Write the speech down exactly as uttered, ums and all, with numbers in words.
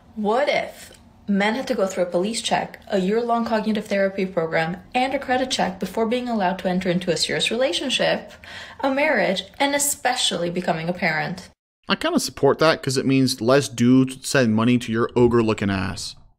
What if men had to go through a police check, a year-long cognitive therapy program, and a credit check before being allowed to enter into a serious relationship, a marriage, and especially becoming a parent? I kind of support that because it means less dudes send money to your ogre-looking ass.